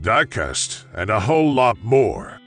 diecast, and a whole lot more.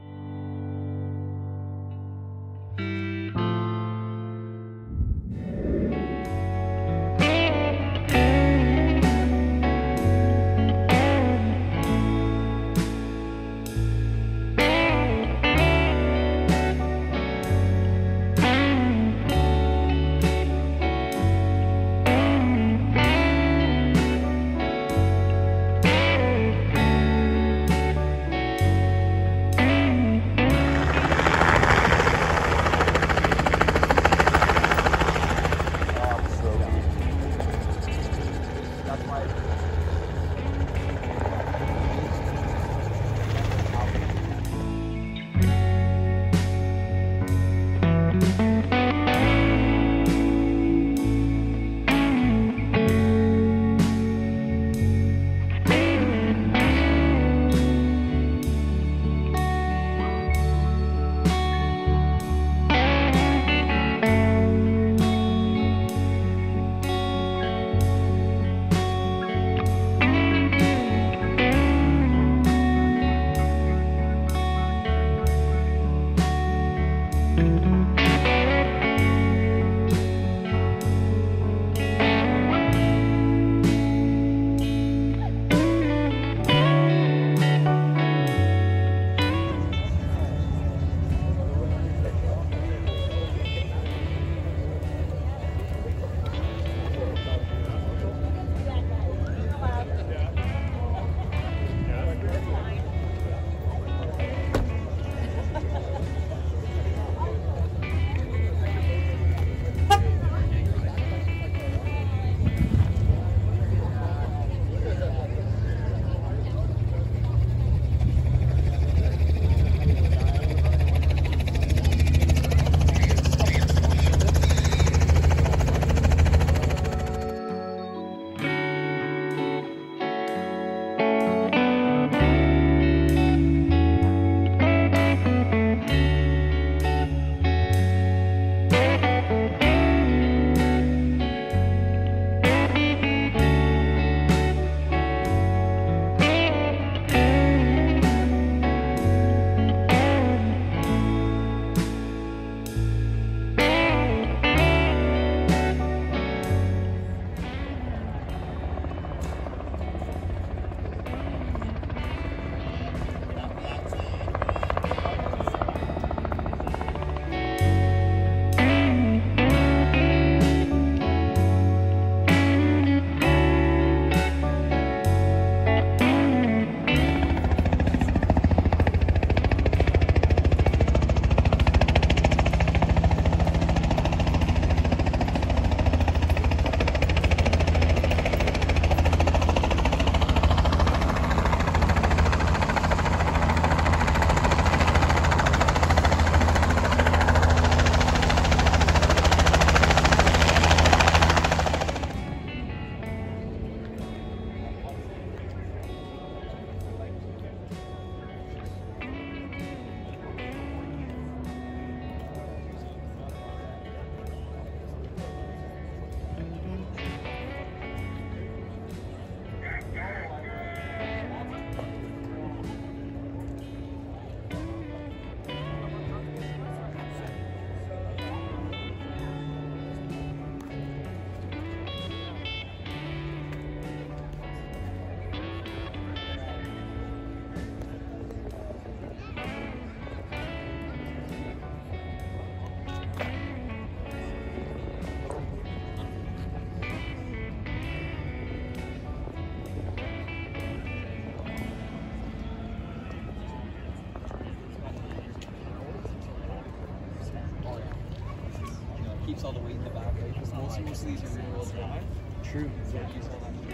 Keeps all the weight in the back, right? Because most of these are rear-wheel drive. True. So it keeps all that weight.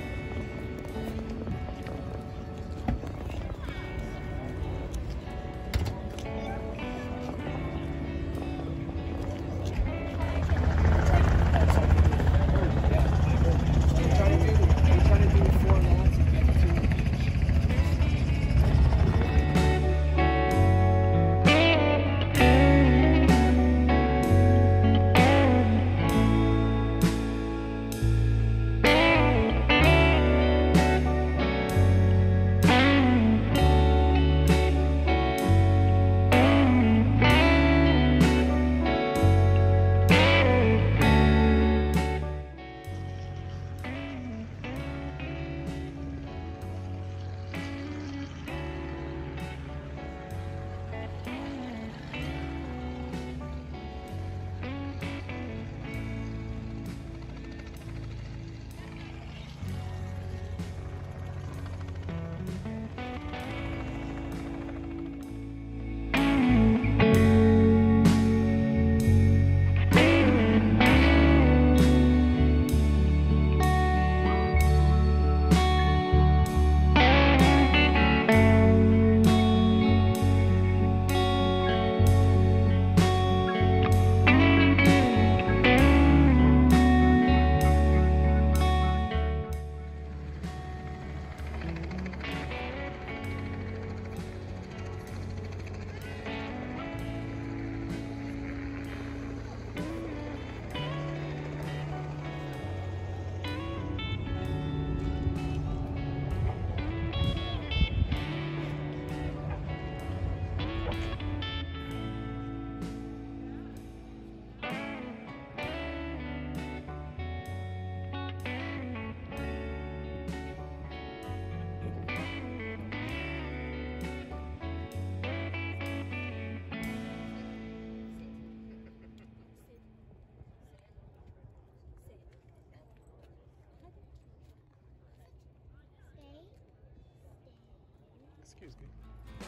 Excuse me.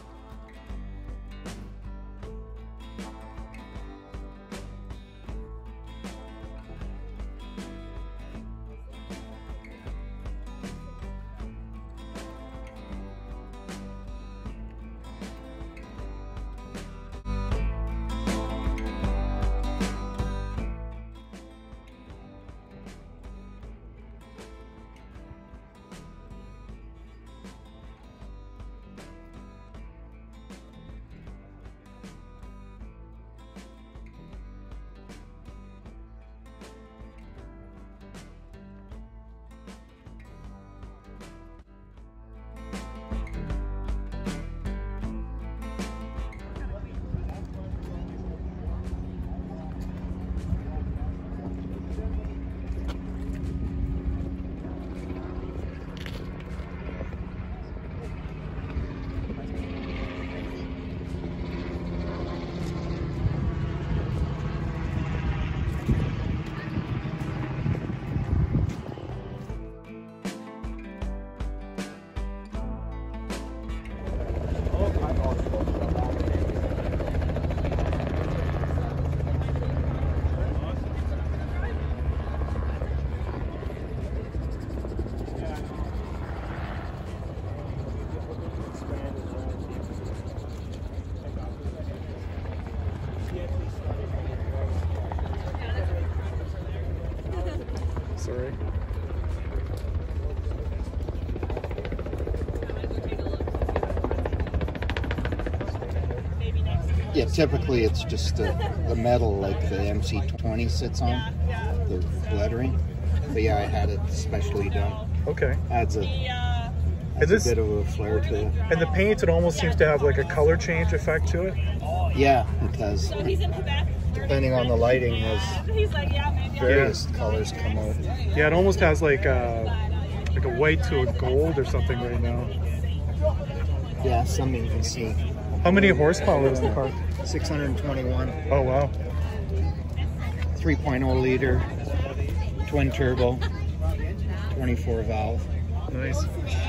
Sorry. Yeah, typically it's just the metal like the MC20 sits on, the lettering. But yeah, I had it specially done. Okay. Adds a bit of a flair to it. And the paint, it almost seems to have like a color change effect to it. Yeah, because depending on the lighting, there's various colors come out. Yeah, it almost has like a white to a gold or something right now. Yeah, some you can see. How many horsepower is the car? 621. Oh wow. 3.0 liter, twin turbo, 24 valve. Nice.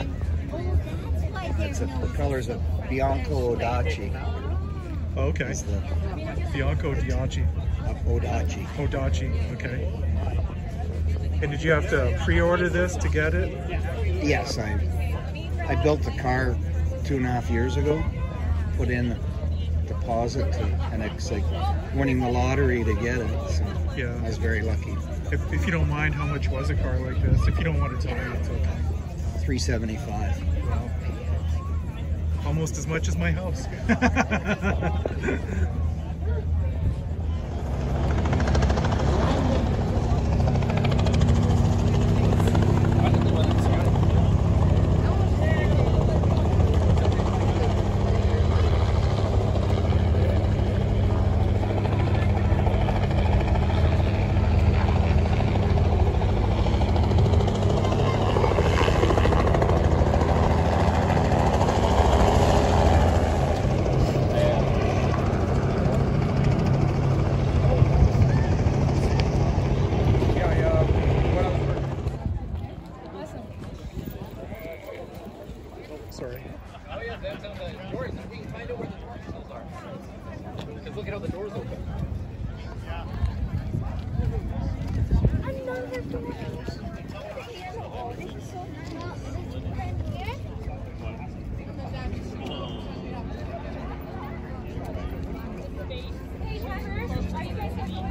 The propeller's a Bianco Odachi. Oh, okay. Bianco Diachi. Odachi. Odachi, okay. And did you have to pre-order this to get it? Yes, I built the car 2.5 years ago. Put in the deposit and it's like winning the lottery to get it. So yeah, I was very lucky. If you don't mind, how much was a car like this? If you don't want to tell me, it's okay. $375. Wow. Almost as much as my house. Sorry. Oh yeah, that's on the doors. We can find out where the doors are. Because look at how the doors open. Yeah. Another door. Oh, this is so nice. Hey, Trevor, are you guys having a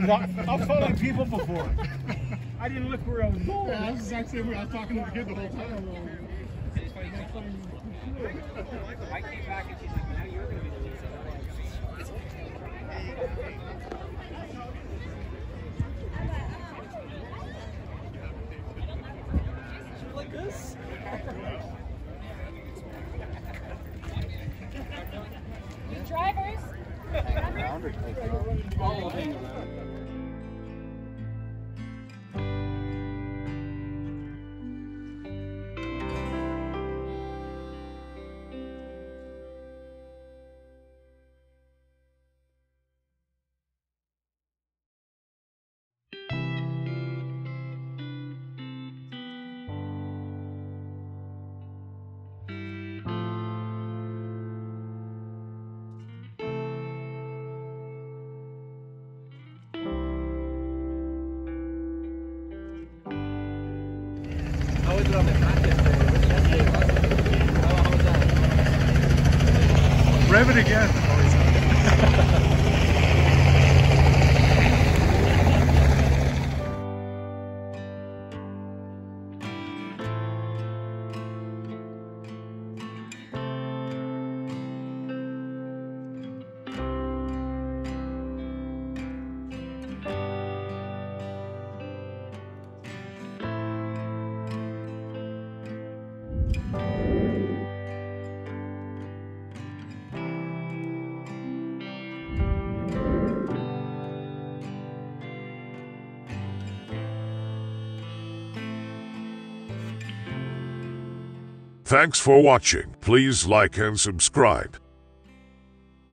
I've followed people before. I didn't look where I was going. Yeah, that's the exact same way. I was talking to the kid the whole time. I came back and she's like, now you're going to be the lead. Like this? Drivers. Oh, hang on. How was it on the track yesterday? How was that? Rev it again. Thanks for watching. Please like and subscribe.